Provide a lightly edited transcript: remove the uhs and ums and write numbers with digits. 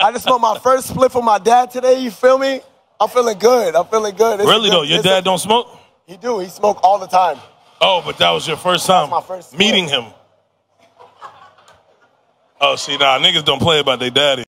I just smoked my first split for my dad today. You feel me? I'm feeling good. I'm feeling good. Really though, your dad don't smoke? He do. He smoke all the time. Oh, but that was your first time my first meeting him. Oh, see, nah, niggas don't play about their daddy.